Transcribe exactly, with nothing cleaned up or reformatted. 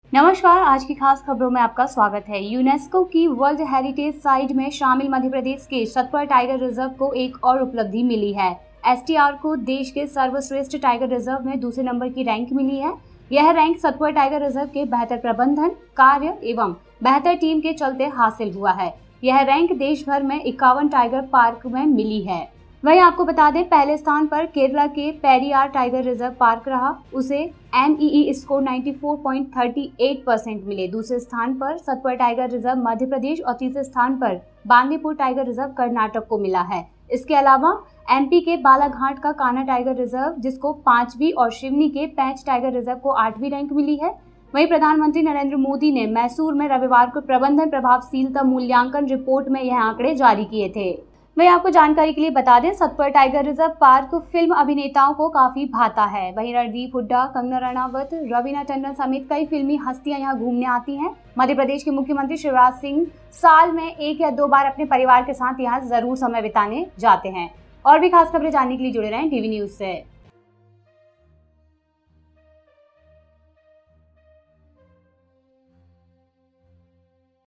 नमस्कार, आज की खास खबरों में आपका स्वागत है। यूनेस्को की वर्ल्ड हेरिटेज साइट में शामिल मध्य प्रदेश के सतपुड़ा टाइगर रिजर्व को एक और उपलब्धि मिली है। एस टी आर को देश के सर्वश्रेष्ठ टाइगर रिजर्व में दूसरे नंबर की रैंक मिली है। यह रैंक सतपुड़ा टाइगर रिजर्व के बेहतर प्रबंधन, कार्य एवं बेहतर टीम के चलते हासिल हुआ है। यह रैंक देश भर में इक्यावन टाइगर पार्क में मिली है। वहीं आपको बता दें, पहले स्थान पर केरला के पेरियार टाइगर रिजर्व पार्क रहा, उसे एम ई ई स्कोर चौरानवे पॉइंट तीन आठ परसेंट मिले। दूसरे स्थान पर सतपुड़ा टाइगर रिजर्व मध्य प्रदेश और तीसरे स्थान पर बांदीपुर टाइगर रिजर्व कर्नाटक को मिला है। इसके अलावा एम पी के बालाघाट का कान्हा टाइगर रिजर्व, जिसको पांचवी, और शिवनी के पेंच टाइगर रिजर्व को आठवीं रैंक मिली है। वहीं प्रधानमंत्री नरेंद्र मोदी ने मैसूर में रविवार को प्रबंधन प्रभावशीलता मूल्यांकन रिपोर्ट में यह आंकड़े जारी किए थे। वहीं आपको जानकारी के लिए बता दें, Satpura tiger reserve park film अभिनेताओं को काफी भाता है। वहीं रणदीप हुड्डा, कंगना रनावत, रवीना टंडन समेत कई फिल्मी हस्तियां यहां घूमने आती हैं। मध्य प्रदेश के मुख्यमंत्री शिवराज सिंह साल में एक या दो बार अपने परिवार के साथ यहां जरूर समय बिताने जाते हैं। और भी खास खबरें जानने के लिए जुड़े रहें टीवी न्यूज से।